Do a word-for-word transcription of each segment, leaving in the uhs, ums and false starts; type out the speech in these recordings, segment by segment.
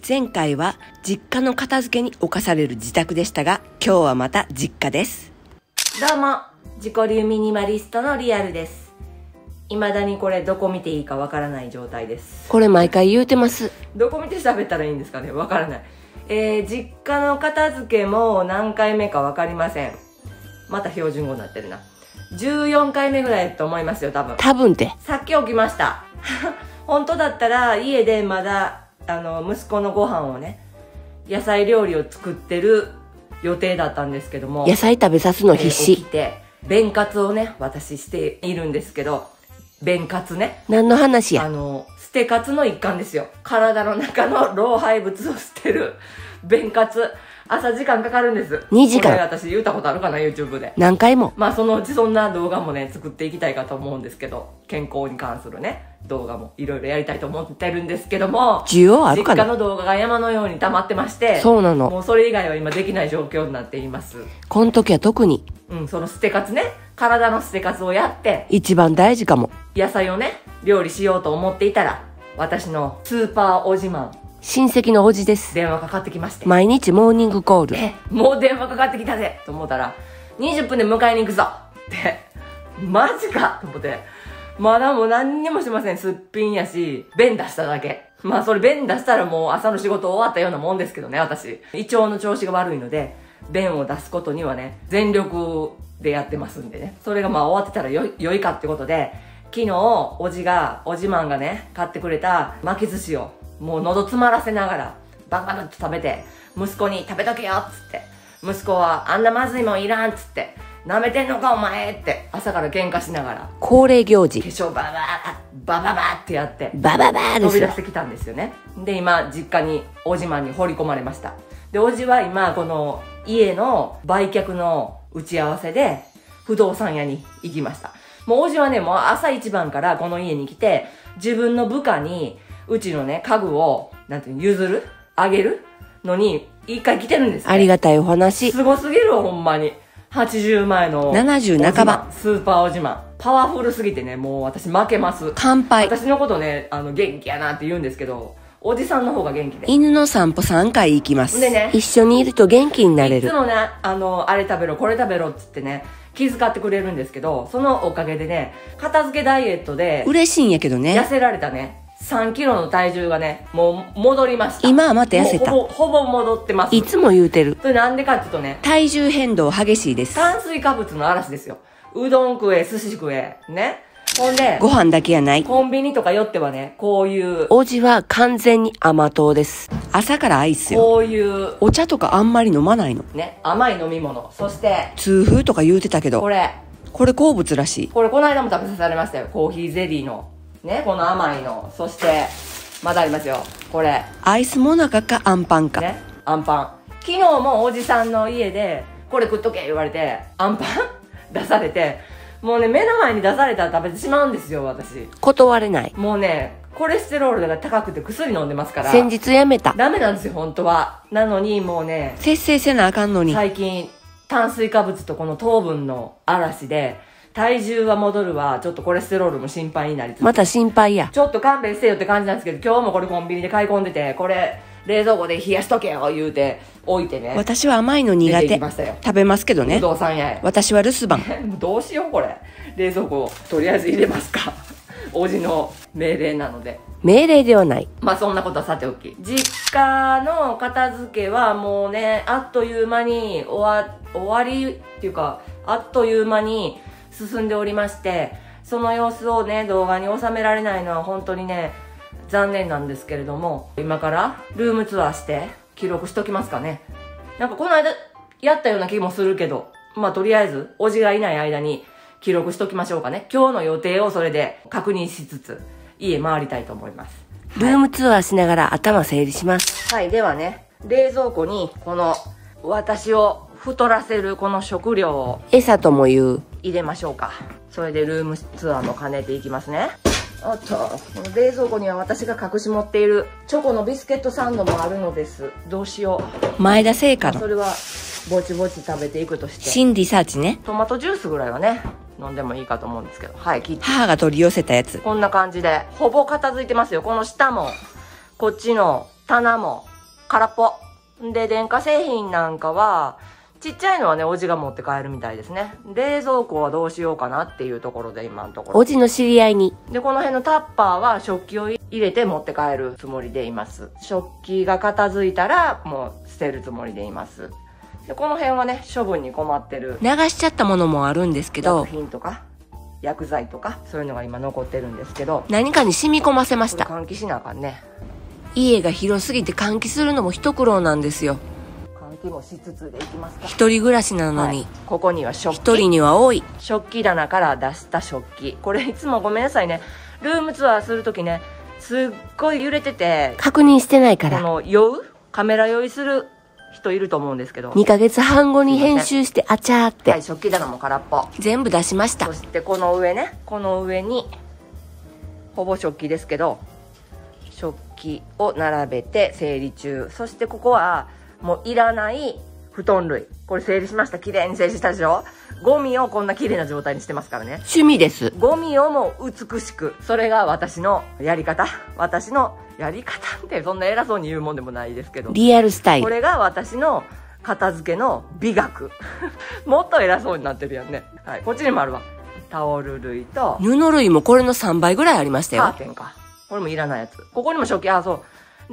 前回は実家の片付けに侵される自宅でしたが、今日はまた実家です。 どうも、自己流ミニマリストのリアルです。未だにこれどこ見ていいかわからない状態です。 これ毎回言うてます。 どこ見て喋ったらいいんですかね、わからない。えー、実家の片付けも何回目かわかりません。また標準語になってるな。じゅうよんかいめぐらいと思いますよ、多分。 多分って。 さっき起きました。本当だったら家でまだあの息子のご飯をね、野菜料理を作ってる予定だったんですけども、 野菜食べさすの必死。 えー、起きて便活をね私しているんですけど、便活ね、 何の話や。 あの捨て活の一環ですよ。体の中の老廃物を捨てる便活、朝時間かかるんです。 にじかん。 これ私言ったことあるかな、 YouTube で。 何回も。 まあそのうちそんな動画もね作っていきたいかと思うんですけど、健康に関するね動画もいろいろやりたいと思ってるんですけども、 需要あるかな。 実家の動画が山のように溜まってまして、 そうなの。 もうそれ以外は今できない状況になっています。 この時は特に。 うん、その捨て活ね、体の捨て活をやって一番大事かも。 野菜をね料理しようと思っていたら、私のスーパーおじまん親戚のおじです。 電話かかってきまして、 毎日モーニングコール。 え、もう電話かかってきたでと思ったら、にじゅっぷんで迎えに行くぞってマジかと思って、まだもう何にもしません。すっぴんやし、便出しただけ。まあそれ便出したらもう朝の仕事終わったようなもんですけどね、私胃腸の調子が悪いので、便を出すことにはね全力でやってますんでね、それがまあ終わってたらよい良いかってことで、昨日おじがおじまんがね買ってくれた巻き寿司をもう喉詰まらせながらバンバンと食べて、息子に食べとけよっつって、息子はあんなまずいもんいらんっつって、なめてんのかお前って朝から喧嘩しながら恒例行事。 化粧ババババババってやってバババーですよ。 飛び出してきたんですよね。で今実家におじまんに放り込まれました。でおじは今この家の売却の打ち合わせで不動産屋に行きました。もうおじはねもう朝一番からこの家に来て、自分の部下にうちのね家具をなんていうの譲るあげるのに一回来てるんです、ね、 ありがたいお話。 すごすぎるほんまに。はちじゅう前のななじゅう半ばスーパーおじまん、パワフルすぎてねもう私負けます。 乾杯。 私のことねあの元気やなって言うんですけど、おじさんの方が元気で、 犬の散歩さんかい行きます。 でね、 一緒にいると元気になれる。 いつもねあのあれ食べろこれ食べろっつってね気遣ってくれるんですけど、そのおかげでね片付けダイエットで嬉しいんやけどね。 痩せられたねさんキロの体重がねもう戻りました。 今はまた痩せた。 ほぼほぼ戻ってます。 いつも言うてる。 それなんでかっていうとね、 体重変動激しいです。 炭水化物の嵐ですよ。うどん食え寿司食えね、ほんでご飯だけやない。 コンビニとか寄ってはねこういうおじは完全に甘党です。朝からアイスよ。 こういうお茶とかあんまり飲まないのね甘い飲み物、そして痛風とか言うてたけど、 これこれ好物らしい。 これこの間も食べさせられましたよ。コーヒーゼリーのねこの甘いの、そしてまだありますよこれアイスもなかかアンパンか、 ね、アンパン。昨日もおじさんの家でこれ食っとけ言われてアンパン出されて、もうね目の前に出されたら食べてしまうんですよ私。 断れない。 もうねコレステロールが高くて薬飲んでますから先日やめた。 ダメなんですよ本当は。なのにもうね節制せなあかんのに。 最近炭水化物とこの糖分の嵐で体重は戻るわ、ちょっとコレステロールも心配になりつつ、 また心配や。 ちょっと勘弁してよって感じなんですけど、今日もこれコンビニで買い込んでて、これ冷蔵庫で冷やしとけよ言うて置いてね、 私は甘いの苦出て手。 きましたよ。 食べますけどね。 不動産屋へ。 私は留守番。 どうしようこれ、冷蔵庫とりあえず入れますかおじの命令なので。 命令ではない。 まあそんなことはさておき、実家の片付けはもうねあっという間に終わ終わりっていうか、あっという間に進んでおりまして、その様子をね動画に収められないのは本当にね残念なんですけれども、今からルームツアーして記録しときますかね。なんかこの間やったような気もするけど、まあとりあえずおじがいない間に記録しときましょうかね。今日の予定をそれで確認しつつ家回りたいと思います。 ルームツアーしながら頭整理します。 はい、ではね冷蔵庫にこの私を太らせるこの食料を餌とも言う。 入れましょうか。それでルームツアーも兼ねていきますね。おっと、この冷蔵庫には私が隠し持っているチョコのビスケットサンドもあるのです。どうしよう。 前田製菓のそれはぼちぼち食べていくとして、 新リサーチね。 トマトジュースぐらいはね飲んでもいいかと思うんですけど、はい、切って母が取り寄せたやつ。 こんな感じでほぼ片付いてますよ。この下もこっちの棚も空っぽ。で、電化製品なんかは、ちっちゃいのはね、おじが持って帰るみたいですね。冷蔵庫はどうしようかなっていうところで、今のところ。 おじの知り合いに。 で、この辺のタッパーは食器を入れて持って帰るつもりでいます。食器が片付いたら、もう捨てるつもりでいます。で、この辺はね、処分に困ってる。 流しちゃったものもあるんですけど、 薬品とか、薬剤とか、そういうのが今残ってるんですけど、 何かに染み込ませました。 これ換気しなあかんね。 家が広すぎて換気するのも一苦労なんですよ。 換気もしつつでいきますか。 一人暮らしなのに、 はい、ここには食器。 一人には多い。 食器棚から出した食器。これいつもごめんなさいね。ルームツアーするときね、すっごい揺れてて、 確認してないかこら。 の酔うカメラ酔いする人いると思うんですけど。 にかげつはん後に編集してあちゃーっはてい、食器棚も空っぽ。 全部出しましたそ。してこの上ね、この上に、ほぼ食器ですけど、食器を並べて整理中。そしてここは、もういらない布団類。これ整理しました。綺麗に整理したでしょ。ゴミをこんな綺麗な状態にしてますからね。 趣味です。 ゴミをも美しく。それが私のやり方。私のやり方ってそんな偉そうに言うもんでもないですけど。 リアルスタイル。 これが私の片付けの美学。もっと偉そうになってるやんね。はい。こっちにもあるわ。タオル類と、 布類もこれのさんばいぐらいありましたよ。 カーテンか。これもいらないやつ。ここにも食器、あ、そう。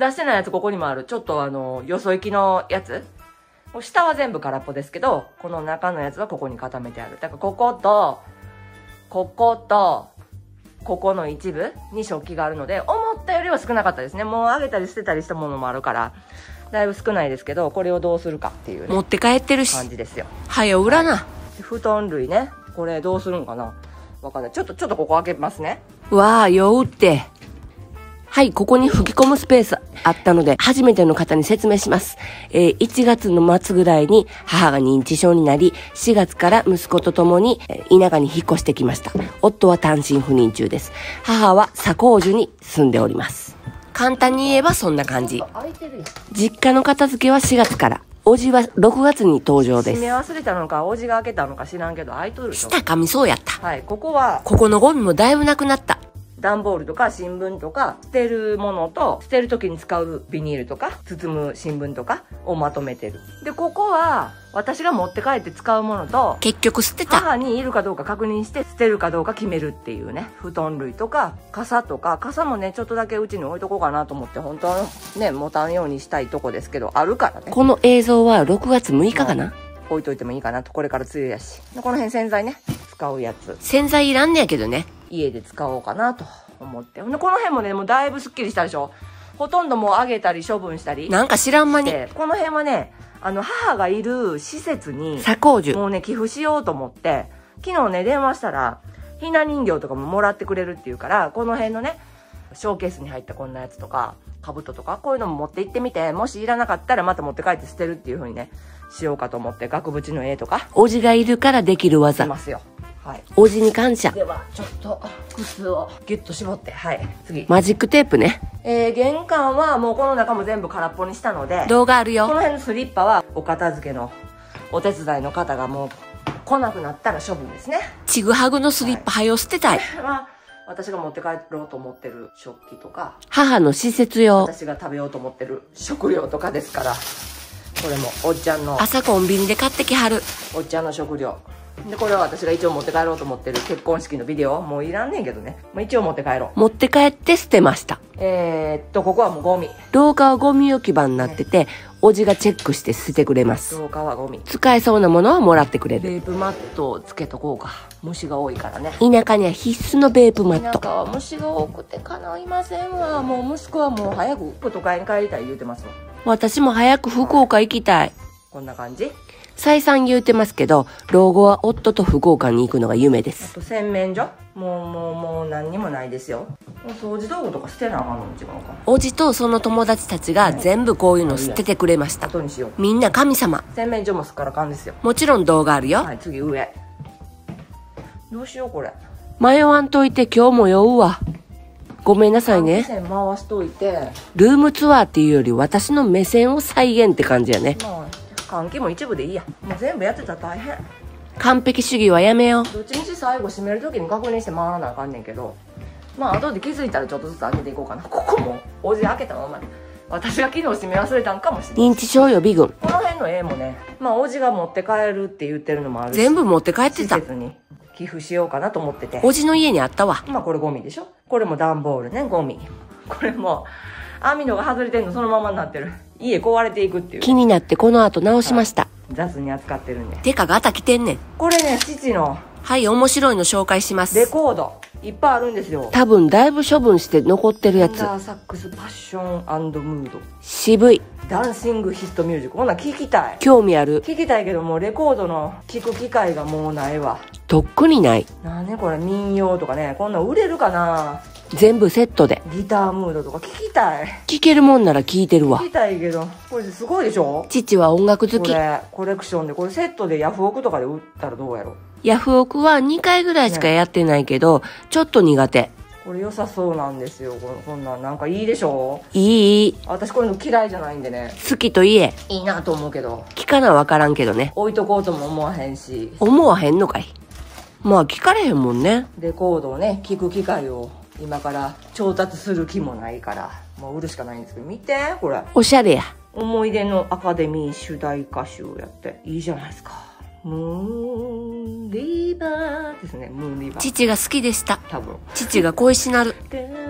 出してないやつここにもある。ちょっとあの、よそ行きのやつ。下は全部空っぽですけど、この中のやつはここに固めてある。だからここと、ここと、ここの一部に食器があるので、思ったよりは少なかったですね。もうあげたり捨てたりしたものもあるから、だいぶ少ないですけど、これをどうするかっていう、ね、 持って帰ってるし。 感じですよ。 はよ売らな。 布団類ね。これどうするんかなわかんない。ちょっと、ちょっとここ開けますね。 わあ、ようって。はい、ここに吹き込むスペースあったので、初めての方に説明します。えー、いちがつの末ぐらいに母が認知症になり、しがつから息子と共に田舎に引っ越してきました。夫は単身赴任中です。母は左高樹に住んでおります。簡単に言えばそんな感じ。 開いてるやん。 実家の片付けはしがつから。おじはろくがつに登場で閉めす。 忘れたのか、おじが開けたのか知らんけど、開いとるでしょ。 下噛みそうやった。 はい、ここは、 ここのゴミもだいぶなくなった。 段ボールとか新聞とか、捨てるものと、捨てる時に使うビニールとか、包む新聞とかをまとめてる。で、ここは、私が持って帰って使うものと、 結局捨てた。 母にいるかどうか確認して、捨てるかどうか決めるっていうね。布団類とか、傘とか、傘もね、ちょっとだけうちに置いとこうかなと思って、本当はね、持たんようにしたいとこですけど、あるからね。 この映像はろくがつむいかかな。 置いといてもいいかなと、これから梅雨やし。でこの辺洗剤ね、使うやつ。 洗剤いらんねやけどね。 家で使おうかなと思って。でこの辺もね、もうだいぶスッキリしたでしょ。ほとんどもうあげたり処分したり。 なんか知らん間に。 で、この辺はね、あの、母がいる施設に、 左高樹。 もうね、寄付しようと思って、昨日ね、電話したら、ひな人形とかももらってくれるっていうから、この辺のね、ショーケースに入ったこんなやつとか、兜とか、こういうのも持って行ってみて、もしいらなかったらまた持って帰って捨てるっていう風にね、しようかと思って、額縁の絵とか、 おじがいるからできるし技。 ますよ。はい。 おじに感謝。 では、ちょっと、靴をギュッと絞って、はい。次。 マジックテープね。 えー、玄関はもうこの中も全部空っぽにしたので、 動画あるよ。 この辺のスリッパはお片付けのお手伝いの方がもう来なくなったら処分ですね。 ちぐはぐのスリッパはよ捨てたい。 まあ、私が持って帰ろうと思ってる食器とか、 母の施設用。 私が食べようと思ってる食料とかですから、これもおっちゃんの、 朝コンビニで買ってきはる。 おっちゃんの食料。で、これは私が一応持って帰ろうと思ってる結婚式のビデオ。もういらんねんけどね。もう一応持って帰ろう。 持って帰って捨てました。 えー、っと、ここはもうゴミ。 廊下はゴミ置き場になってて、おじがチェックして捨ててくれます。 廊下はゴミ。 使えそうなものはもらってくれる。 ベープマットをつけとこうか。虫が多いからね。 田舎には必須のベープマット。 田舎は虫が多くてかないませんわ。もう息子はもう早く都会に帰りたい言うてますわ。 私も早く福岡行きたい。 こんな感じ。 再三言うてますけど、老後は夫と福岡に行くのが夢であす。 と洗面所もうもうもう何にもないですよ。もう掃除道具とか捨てなあかんの違うかな。 おじとその友達たちが全部こういうの捨ててくれました。 後にしよう。 みんな神様。 洗面所もすっからかんですよ。 もちろん動画あるよ。 はい、次上。どうしようこれ。 迷わんといて今日も酔うわ。ごめんなさいね。 線回しといて。 ルームツアーっていうより私の目線を再現って感じやね。 まあ、換気も一部でいいや。もう全部やってたら大変。 完璧主義はやめよう。 どっちみち最後閉める時に確認して回らなあかんねんけど、まあ後で気づいたらちょっとずつ開けていこうかな。ここもおじ開けたまま私が昨日締め忘れたんかもしれない。 認知症予備軍。 この辺の絵もね、まあ、おじが持って帰るって言ってるのもあるし。 全部持って帰ってた。 施設に寄付しようかなと思ってて。 おじの家にあったわ。 まあ、これゴミでしょ。これも段ボールね、ゴミ。これも、網戸が外れてんのそのままになってる。家壊れていくっていう。 気になってこの後直しました。 はい、雑に扱ってるんで。 てかガタ来てんねん。 これね、父の。 はい、面白いの紹介します。 レコード。いっぱいあるんですよ。 多分だいぶ処分して残ってるやつ。 テンダーサックスパッション&ムード。 渋い。 ダンシングヒットミュージック。こんなん聞きたい。 興味ある。 聞きたいけどもうレコードの聞く機会がもうないわ。 とっくにない。 なにこれ民謡とかね。こんなん売れるかな。 全部セットで。 ギタームードとか聞きたい。 聞けるもんなら聞いてるわ。 聞きたいけど、これすごいでしょ。 父は音楽好き。 これコレクションで、これセットでヤフオクとかで売ったらどうやろ。 ヤフオクはにかいぐらいしかやってないけど、ね、ちょっと苦手。 これ良さそうなんですよ。ここんなんなんかいいでしょ。 いい。 私これの嫌いじゃないんでね。 好きと言え。 いいなと思うけど。 聞かなわからんけどね。 置いとこうとも思わへんし。 思わへんのかい。まあ聞かれへんもんね。 レコードをね、聞く機会を今から調達する気もないから、もう売るしかないんですけど、見て、これ。 おしゃれや。 思い出のアカデミー主題歌集やって。いいじゃないですか。ムーンリバーですね、ムーンリバー。 父が好きでした。 多分。 父が恋しなる。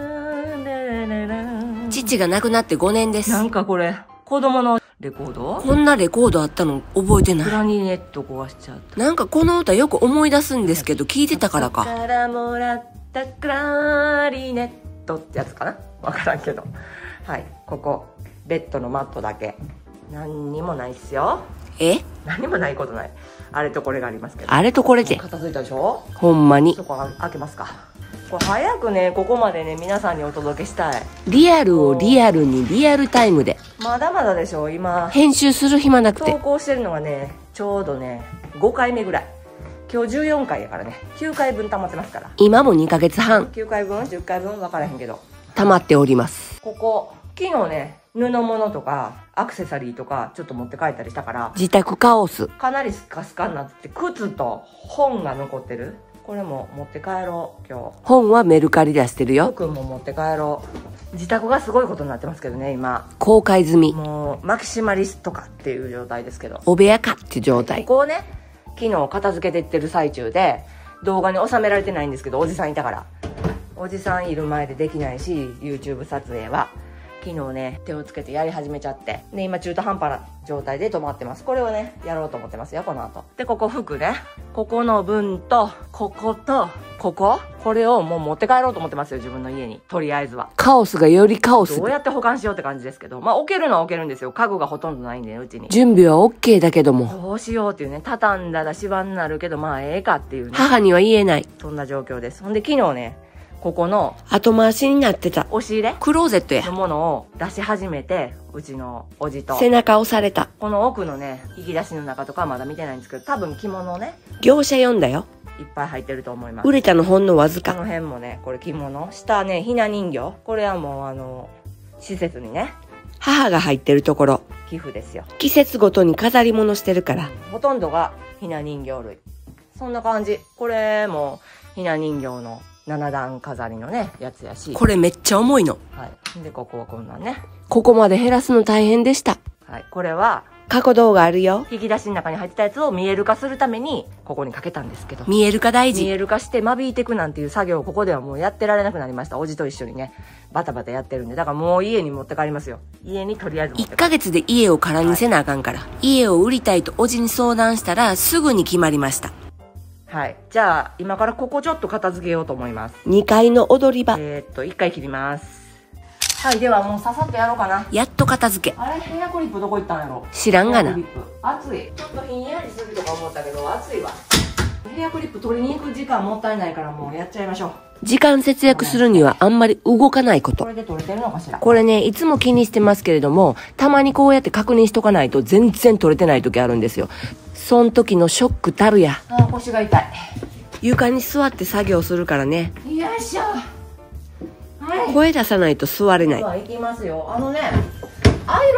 父が亡くなってごねんです。 なんかこれ、子供のレコード？ こんなレコードあったの覚えてない。 クラリネット壊しちゃった。 なんかこの歌よく思い出すんですけど、聞いてたからか。 からもらったクラリネットってやつかな？わからんけど。はい、ここ、ベッドのマットだけ。何にもないっすよ。 え？ 何もないことない。あれとこれがありますけど。 あれとこれで。 片付いたでしょ？ ほんまに。 そこ開けますか。これ早くね、ここまでね、皆さんにお届けしたい。 リアルをリアルにリアルタイムで。 まだまだでしょ、今。 編集する暇なくて。 投稿してるのがね、ちょうどね、ごかいめぐらい。今日じゅうよんかいやからね、きゅうかいぶん溜まってますから。 今もにかげつはん。 きゅうかいぶん、じゅっかいぶん分からへんけど。 溜まっております。 ここ、昨日ね、布物とか、アクセサリーとか、ちょっと持って帰ったりしたから。 自宅カオス。 かなりスカスカになってて、靴と本が残ってる。これも持って帰ろう、今日。 本はメルカリ出してるよ。 服も持って帰ろう。自宅がすごいことになってますけどね、今。 公開済み。 もう、マキシマリストかっていう状態ですけど。 お部屋かって状態。 ここをね、昨日片付けてってる最中で、動画に収められてないんですけど、おじさんいたから。おじさんいる前でできないし、YouTube 撮影は。昨日ね、手をつけてやり始めちゃって。で、今中途半端な状態で止まってます。これをね、やろうと思ってますよ、この後。で、ここ服ね。ここの分と、ここと、こここれをもう持って帰ろうと思ってますよ、自分の家に。とりあえずは。 カオスがよりカオス。 どうやって保管しようって感じですけど。まあ、置けるのは置けるんですよ。家具がほとんどないんでね、うちに。 準備は OK だけども。 どうしようっていうね。畳んだら芝になるけど、まあ、ええかっていうね。 母には言えない。 そんな状況です。ほんで、昨日ね、ここの後回しになってた押し入れクローゼットやのものを出し始めて、うちのおじと背中押された。 この奥のね、引き出しの中とかはまだ見てないんですけど、多分着物ね、 業者呼んだよ。 いっぱい入ってると思います。 売れたのほんのわずか。 この辺もね、これ着物。下ね、ひな人形。これはもうあの、施設にね、 母が入ってるところ。 寄付ですよ。 季節ごとに飾り物してるから。 ほとんどがひな人形類。そんな感じ。これもひな人形のななだん飾りのね、やつやし。 これめっちゃ重いの。 はい。で、ここはこんなんね。 ここまで減らすの大変でした。 はい。これは、 過去動画あるよ。 引き出しの中に入ってたやつを見える化するために、ここにかけたんですけど。 見える化大事。 見える化して間引いていくなんていう作業をここではもうやってられなくなりました。おじと一緒にね、バタバタやってるんで。だからもう家に持って帰りますよ。家にとりあえず持って帰る。 いっかげつで家を空にせなあかんから。はい、家を売りたいとおじに相談したら、すぐに決まりました。 はい。じゃあ、今からここちょっと片付けようと思います。 にかいの踊り場。 えー、っと、いっかい切ります。はい。ではもうささっとやろうかな。 やっと片付け。 あれヘアクリップどこ行ったんやろ。 知らんがな。 暑い。ちょっとひんやりするとか思ったけど、暑いわ。ヘアクリップ取りに行く時間もったいないからもうやっちゃいましょう。 時間節約するにはあんまり動かないこと。 これで取れてるのかしら。 これね、いつも気にしてますけれども、たまにこうやって確認しとかないと全然取れてない時あるんですよ。そん時のショックたるや。 あー、腰が痛い。 床に座って作業するからね。 よいしょ。はい。 声出さないと座れない。 では行きますよ。あのね、アイロンどこ行った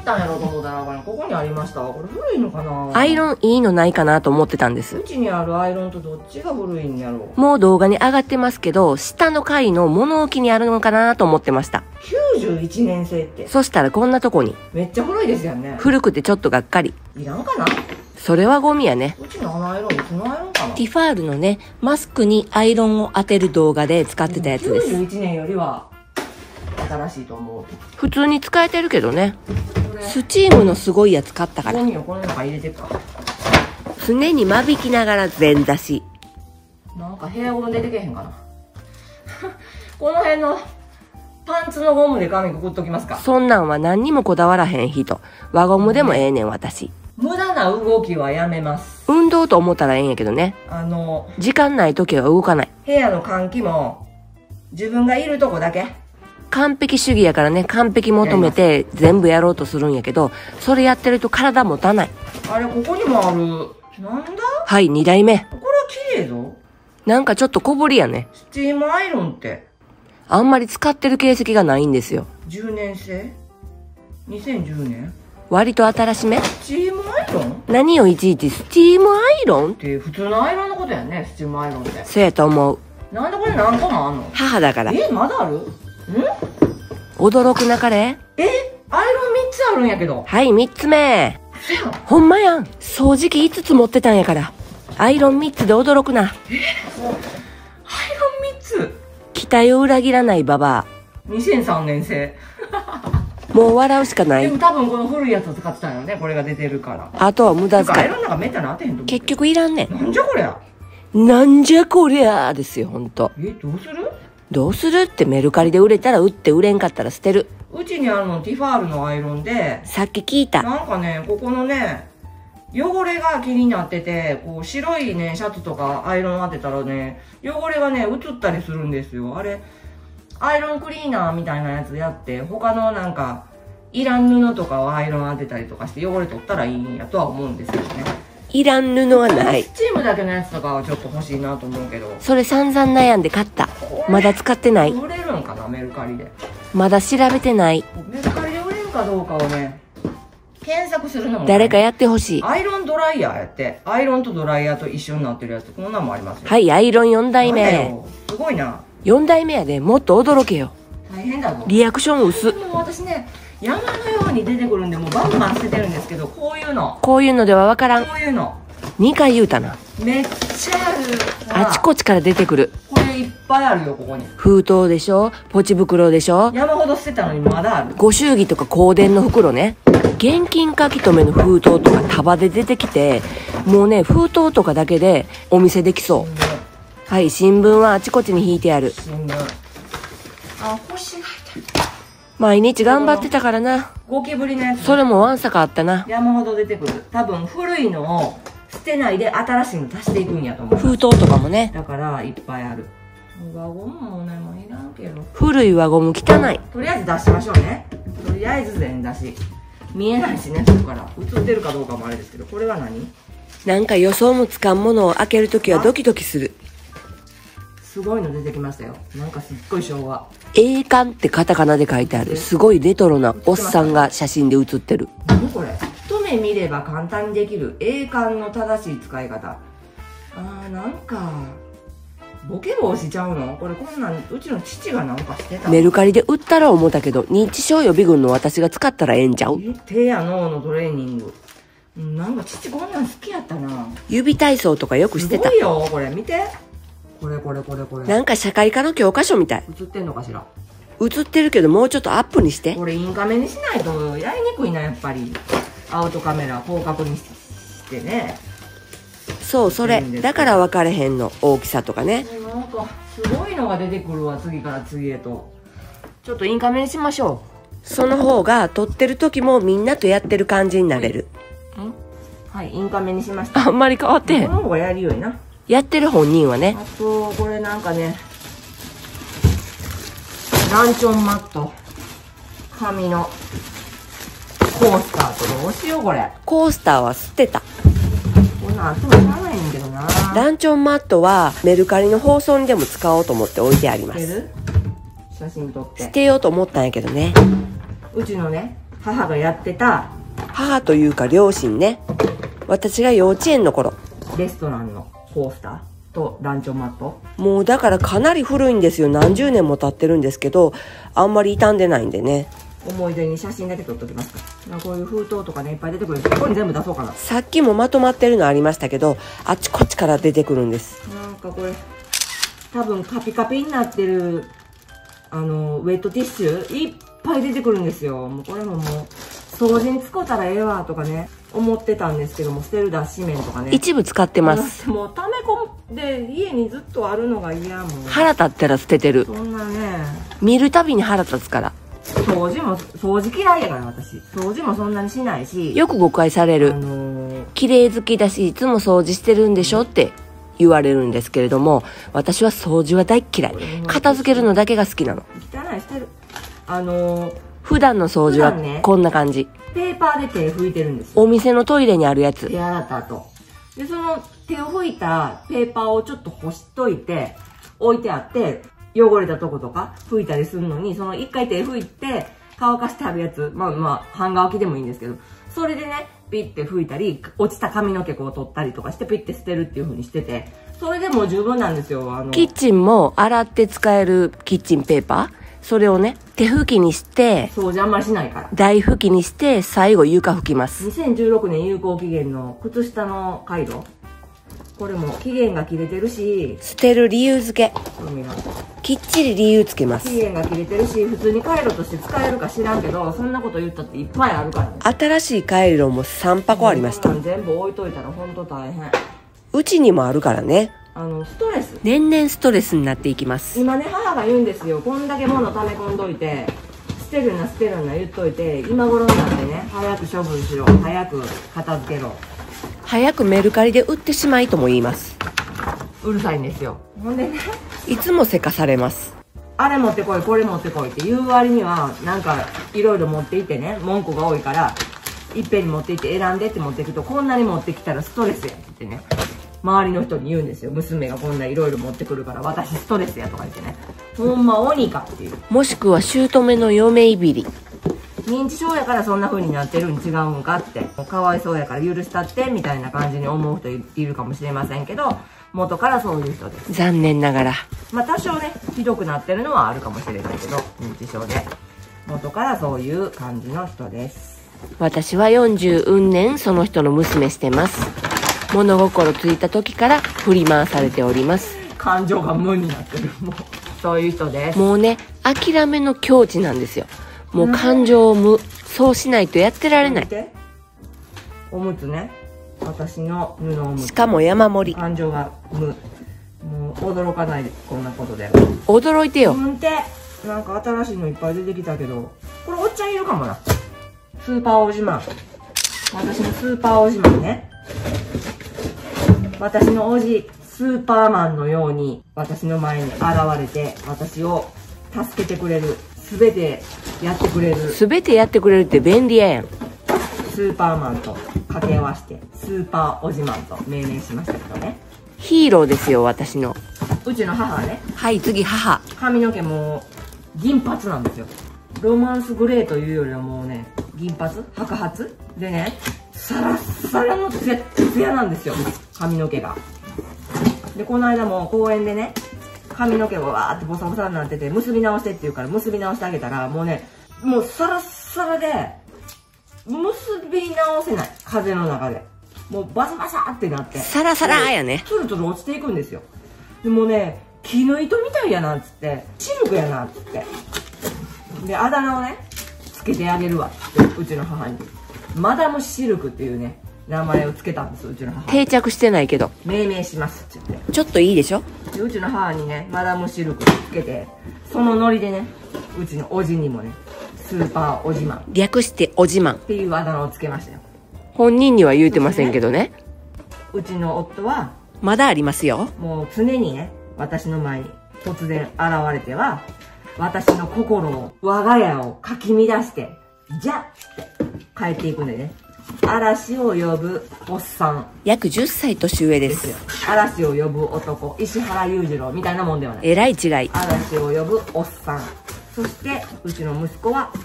ったんやろうと思ったら、これここにありましたわ。これ古いのかな。 アイロンいいのないかなと思ってたんです。 うちにあるアイロンとどっちが古いんやろう。 もう動画に上がってますけど、下の階の物置にあるのかなと思ってました。 きゅうじゅういちねん製って。 そしたらこんなとこに。 めっちゃ古いですよね。 古くてちょっとがっかり。 いらんかな。 それはゴミやね。 うちのあのアイロン、いつのアイロンかな。 ティファールのね、マスクにアイロンを当てる動画で使ってたやつです。 きゅうじゅういちねんよりは新しいと思う。 普通に使えてるけどね。スチームのすごいやつ買ったから。 ゴミをこの中入れてくか。 常に間引きながら前座し。 なんかヘアゴム出てけへんかな。この辺のパンツのゴムで髪くくっときますか。 そんなんは何にもこだわらへん人。輪ゴムでもええねん私。 無駄な動きはやめます。 運動と思ったらええんやけどね。 あの、 時間ない時は動かない。 部屋の換気も自分がいるとこだけ。 完璧主義やからね、完璧求めて全部やろうとするんやけど、それやってると体持たない。 あれ、ここにもある。なんだ。 はい、二代目。 これは綺麗ぞ。 なんかちょっと小ぶりやね。 スチームアイロンってあんまり使ってる形跡がないんですよ。 じゅうねん製 ?にせんじゅうねん割と新しめ。 スチームアイロン何をいちいちスチームアイロンって普通のアイロンのことやね、スチームアイロンって。 そうやと思う。 なんでこれ何個もあんの。 母だから。 え、まだあるん。 驚くなかれ。 え、アイロンみっつあるんやけど。 はい、三つ目。 せやん。 ほんまやん。掃除機五つ持ってたんやから。アイロン三つで驚くな。 アイロンみっつ。 期待を裏切らないババにせんさんねん製。 ア。もう笑うしかないでも。多分この古いやつを使ってたんよね、これが出てるから。 あとは無駄遣い。 アイロンなんかめったに当てへんと思う。 結局いらんねん。 なんじゃこりゃ。 なんじゃこりゃーですよ、ほんと。 え、どうする。 どうするってメルカリで売れたら売って売れんかったら捨てる。 うちにあるのティファールのアイロンで、 さっき聞いた。 なんかね、ここのね、汚れが気になってて、こう白いね、シャツとかアイロン当てたらね、汚れがね、移ったりするんですよ。あれ、アイロンクリーナーみたいなやつやって、他のなんか、いらん布とかをアイロン当てたりとかして汚れ取ったらいいんやとは思うんですけどね。 いらん布はないス。チームだけのやつとかはちょっと欲しいなと思うけど。 それ散々悩んで買った。まだ使ってない。 売れるんかな、メルカリで。 まだ調べてない。 メルカリで売れるかどうかをね、検索するのも、ね、 誰かやってほしい。 アイロンドライヤーやって、アイロンとドライヤーと一緒になってるやつ、こんなんもありますよ。 はい、アイロンよん代目。 すごいな。 よん代目やで、もっと驚けよ。 大変だぞ。 リアクション薄。 もう私ね、山のように出てくるんで、もうバンバン捨ててるんですけど、こういうの。 こういうのではわからん。 こういうの。 にかい言うたな。 めっちゃある。 あちこちから出てくる。 これいっぱいあるよ、ここに。 封筒でしょ、ポチ袋でしょ、 山ほど捨てたのにまだある。 ご祝儀とか香典の袋ね。現金書き留めの封筒とか束で出てきて、もうね、封筒とかだけでお店できそう。はい、新聞はあちこちに引いてある。 新聞。あ、星がいてる。 毎日頑張ってたからな。 ゴキブリのやつ。 それもわんさかあったな。 山ほど出てくる。多分古いのを捨てないで新しいの足していくんやと思う。 封筒とかもね。 だからいっぱいある。輪ゴムもね、もういらんけど。 古い輪ゴム汚い。 とりあえず出しましょうね。とりあえず全出し。見えないしね、そこから映ってるかどうかもあれですけど、これは何。 なんか予想もつかんものを開けるときはドキドキする。 すごいの出てきましたよ。なんかすっごい昭和。 栄冠ってカタカナで書いてある。すごいレトロなおっさんが写真で写ってる。 何これ。一目見れば簡単にできる栄冠の正しい使い方。あー、なんかボケ防止ちゃうのこれ。こんなんうちの父がなんかしてた。 メルカリで売ったら思ったけど、認知症予備軍の私が使ったらええんちゃう。 手や脳のトレーニング。なんか父こんなん好きやったな。 指体操とかよくしてた。 すごいよ、これ見て。これこれこれこれ。 なんか社会科の教科書みたい。 映ってんのかしら。 映ってるけどもうちょっとアップにして。 これインカメにしないとやりにくいな、やっぱり。アウトカメラ広角にしてね。 そうそれだから分かれへんの、大きさとかね。 なんかすごいのが出てくるわ、次から次へと。ちょっとインカメにしましょう。その方が撮ってる時もみんなとやってる感じになれる。 んはい、インカメにしました。 あんまり変わってへん。 この方がやりよいな。 やってる本人はね。 あとこれなんかね、ランチョンマット紙のコースターとどうしようこれ。 コースターは捨てた。 こんなんあってもいらないんだけどな。 ランチョンマットはメルカリの放送にでも使おうと思って置いてあります。 写真撮って捨てようと思ったんやけどね。 うちのね、 母がやってた母というか両親ね。私が幼稚園の頃。 レストランのコースターとランチョンマット。 もうだからかなり古いんですよ。何十年も経ってるんですけど、あんまり傷んでないんでね。 思い出に写真だけ撮っときますか。こういう封筒とかねいっぱい出てくるんです。ここに全部出そうかな。 さっきもまとまってるのありましたけど、あっちこっちから出てくるんです。 なんかこれ多分カピカピになってるあのウェットティッシュいっぱい出てくるんですよ。もうこれももう掃除に使ったらええわとかね思ってたんですけども、捨てる脱脂綿とかね一部使ってます。 もう溜め込んで家にずっとあるのが嫌。もう腹立ったら捨ててる。 そんなね見るたびに腹立つから。 掃除も掃除嫌いやから私掃除もそんなにしないし、 よく誤解される。 あのー、 綺麗好きだしいつも掃除してるんでしょって言われるんですけれども、私は掃除は大っ嫌い。片付けるのだけが好きなの。 汚いしてる。あのー、 普段の掃除はこんな感じ、 ペーパーで手拭いてるんですよ。 お店のトイレにあるやつ。 手洗った後でその手を拭いたペーパーをちょっと干しといて置いてあって、汚れたとことか拭いたりするのに、その一回手拭いて乾かしてあるやつ、まあまあ半乾きでもいいんですけど、それでねピッて拭いたり落ちた髪の毛こう取ったりとかしてピッて捨てるっていう風にしてて、それでもう十分なんですよ。あのキッチンも洗って使えるキッチンペーパー、それをね手拭きにして掃除あんまりしないから台拭きにして最後床拭きます。 にせんじゅうろくねん有効期限の靴下の回路、これも期限が切れてるし、 捨てる理由付けきっちり理由つけます。 期限が切れてるし、普通に回路として使えるか知らんけど、そんなこと言ったっていっぱいあるから、ね、 新しい回路もさん箱ありました。 全部置いといたら本当大変。 うちにもあるからね。 あのストレス年々ストレスになっていきます。 今ね母が言うんですよ。こんだけ物溜め込んどいて捨てるな捨てるな言っといて、今頃になってね早く処分しろ、早く片付けろ、 早くメルカリで売ってしまいとも言います。 うるさいんですよ。ほんでねいつもせかされます。 あれ持ってこいこれ持ってこいって言う割にはなんかいろいろ持っていってね、文句が多いからいっぺんに持っていって選んでって持っていくと、こんなに持ってきたらストレスやって言ってね周りの人に言うんですよ。娘がこんないろいろ持ってくるから私ストレスやとか言ってね、ほんま鬼かっていう。 もしくは姑の嫁いびり。 認知症やからそんな風になってるに違うんかって、かわいそうやから許したってみたいな感じに思う人いるかもしれませんけど、元からそういう人です。 残念ながら。 まあ多少ねひどくなってるのはあるかもしれないけど、認知症で元からそういう感じの人です。 私はよんじゅううんねんその人の娘してます。物心ついた時から振り回されております。 感情が無になってる。もうそういう人です。 もうね諦めの境地なんですよ。もう感情を無、そうしないとやってられない。 おむつね、私の布おむつ、 しかも山盛り。 感情が無、もう驚かないでこんなことで。 驚いてよ。 うんてなんか新しいのいっぱい出てきたけど、これおっちゃんいるかもな。スーパーおじまん、私のスーパーおじまんね。私のおじスーパーマンのように私の前に現れて私を助けてくれる、全てやってくれる、 全てやってくれるって便利ややん。 スーパーマンと掛け合わせてスーパーおじまんと命名しましたけどね。 ヒーローですよ私の。 うちの母はね、 はい次母。 髪の毛も銀髪なんですよ。ロマンスグレーというよりはもうね銀髪白髪でね、サラッサラのツヤツヤなんですよ髪の毛が。でこの間も公園でね髪の毛がわーってボサボサになってて、結び直してって言うから結び直してあげたら、もうねもうサラッサラで結び直せない、風の中でもうバサバサってなってサラサラやね。 ツルツル落ちていくんですよ。でもね絹糸みたいやなっつって、シルクやなっつって、であだ名をねつけてあげるわってうちの母にマダムシルクっていうね名前をつけたんです。うちの母定着してないけど命名しますって言って、 ちょっといいでしょ。 でうちの母にねマダムシルクつけて、そのノリでねうちのおじにもねスーパーおじまん略しておじまんっていうあだ名をつけましたよ。 本人には言うてませんけどね。 うちの夫はまだありますよ。 もう常にね私の前に突然現れては私の心を我が家をかき乱してじゃっって帰っていくんでね、嵐を呼ぶおっさん約じゅっさい年上でですすよ。嵐を呼ぶ男石原裕次郎みたいなもんではない。 えらい違い。 嵐を呼ぶおっさん。そしてうちの息子は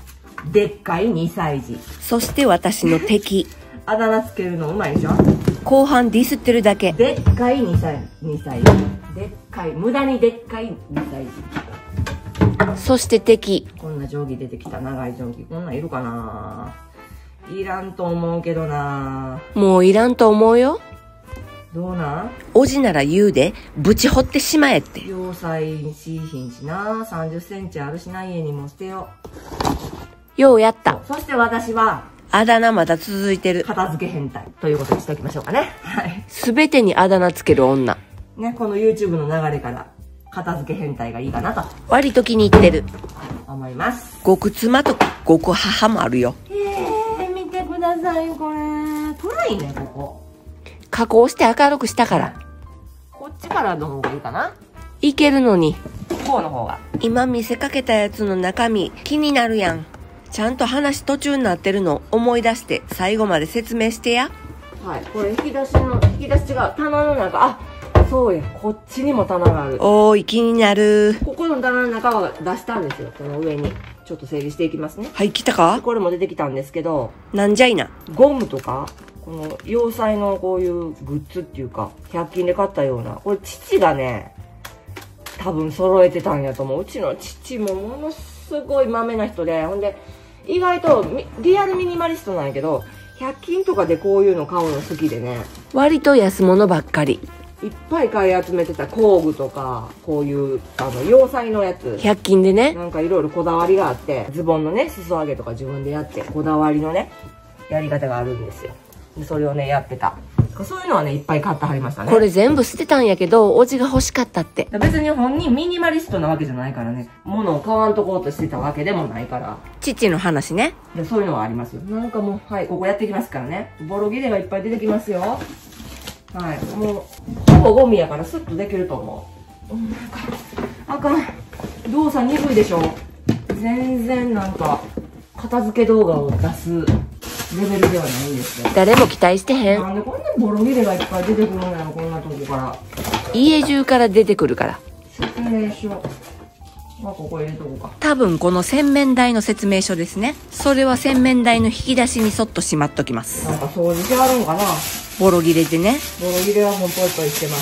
でっかいにさい児。 そして私の敵。 あだ名つけるのうまいでしょ。 後半ディスってるだけ。 でっかいにさい、にさい児。でっかい、無駄にでっかいにさい児。 そして敵。 こんな定規出てきた、長い定規。こんなんいるかないらんと思うけどな。 もういらんと思うよ。 どうなん？ おじなら言うで、ぶち掘ってしまえって。 要塞しひんしな。さんじゅっセンチあるしな、家にも捨てよう。ようやった。 そして私は、 あだ名まだ続いてる。 片付け変態ということにしておきましょうかね。はい。 すべてにあだ名つける女。 ね、この YouTube の流れから、片付け変態がいいかなと。 割と気に入ってる。 思います。 極妻と極母もあるよ。 えー、見てください、これ。暗いね、ここ。 加工して明るくしたから。 こっちからの方がいいかな。 いけるのに。 こうの方が。 今見せかけたやつの中身、気になるやん。ちゃんと話途中になってるの思い出して最後まで説明してや。 はい、これ引き出しの、引き出し違う。棚の中、あ、そうや、こっちにも棚がある。 おーい、気になる。 ここの棚の中は出したんですよ、この上に。ちょっと整理していきますね。 はい、来たか？ これも出てきたんですけど、 なんじゃいな。 ゴムとか、この洋裁のこういうグッズっていうか、ひゃく均で買ったような、これ父がね、多分揃えてたんやと思う。うちの父もものすごいマメな人で、ほんで、意外とリアルミニマリストなんやけど、ひゃく均とかでこういうの買うの好きでね。 割と安物ばっかり。 いっぱい買い集めてた工具とか、こういう、あの、洋裁のやつ。 ひゃく均でね。 なんかいろいろこだわりがあって、ズボンのね、裾上げとか自分でやって、こだわりのね、やり方があるんですよ。で、それをね、やってた。そういうのはね、いっぱい買ってはりましたね。 これ全部捨てたんやけど、おじが欲しかったって。 別に本人ミニマリストなわけじゃないからね。物を買わんとこうとしてたわけでもないから。 父の話ね。 で、そういうのはありますよ。なんかもう、はい、ここやっていきますからね。ボロ切れがいっぱい出てきますよ。はい、もう、ほぼゴミやからスッとできると思う。なんか、あかん。動作鈍いでしょ。全然なんか、片付け動画を出すレベルではないんですよ。 誰も期待してへん。 なんでこんなボロ切れがいっぱい出てくるんやろ、こんなとこから。 家中から出てくるから。 説明書。まあ、ここ入れとこうか。 多分この洗面台の説明書ですね。それは洗面台の引き出しにそっとしまっときます。 なんか掃除しはるんかな。 ボロ切れでね。 ボロ切れはほんぽいぽいしてます。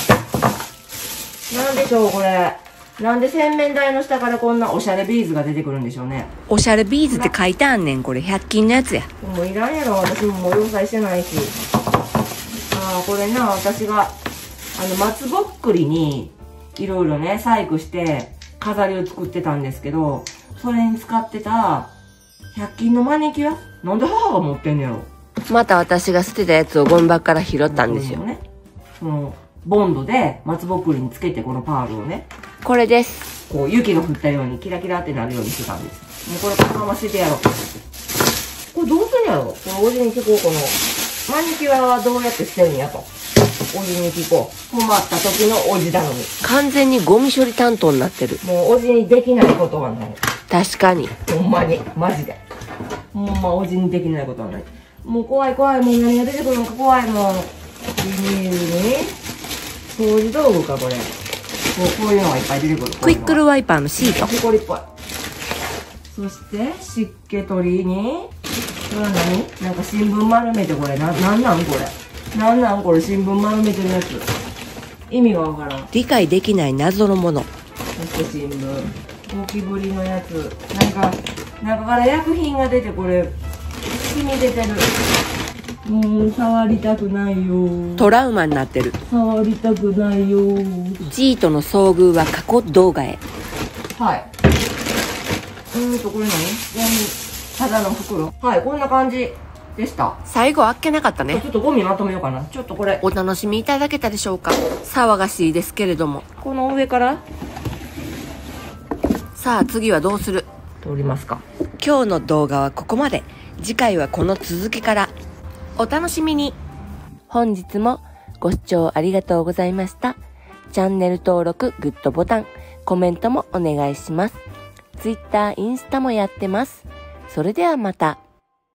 なんでしょう、これ。なんで洗面台の下からこんなおしゃれビーズが出てくるんでしょうね。 おしゃれビーズって書いてあんねん。これひゃく均のやつや。 もういらんやろ、私ももう洋裁してないし。ああ、これな、私が、あの、松ぼっくりに、いろいろね、細工して、飾りを作ってたんですけど、それに使ってた、ひゃく均のマニキュアなんで母が持ってんねやろ。 また私が捨てたやつをゴミ箱から拾ったんですよ。 ね、その、ボンドで松ぼっくりにつけてこのパールをね。 これです。 こう、雪が降ったようにキラキラってなるようにしてたんです。もうこれこのまま捨ててやろう。これどうすんやろこのおじに聞こう、この、マニキュアはどうやって捨てるんやと。おじに聞こう。困った時のおじなのに。 完全にゴミ処理担当になってる。 もうおじにできないことはない。 確かに。 ほんまに。マジで。ほんまおじにできないことはない。もう怖い怖い。もう何が出てくるのか怖いもん。ビニールに、掃除道具か、これ。こう、こういうのがいっぱい出てくる。 クイックルワイパーのシート。 ホコリっぽい。そして、湿気取りに、これは何？なんか新聞丸めてこれ、な、なんなんこれ。なんなんこれ、新聞丸めてるやつ。意味がわからん。 理解できない謎のもの。 そして新聞。ゴキブリのやつ。なんか、中から薬品が出てこれ、染み出てる。もう、触りたくないよ。 トラウマになってる。 触りたくないよ。 ジーとの遭遇は過去動画へ。 はい。うーんと、これ何？ただの袋。はい、こんな感じでした。 最後あっけなかったね。 ちょっとゴミまとめようかな。ちょっとこれ。 お楽しみいただけたでしょうか。騒がしいですけれども。 この上からさあ次はどうする？ 通りますか。 今日の動画はここまで。次回はこの続きから。お楽しみに。本日もご視聴ありがとうございました。チャンネル登録、グッドボタン、コメントもお願いします。Twitter、インスタもやってます。それではまた。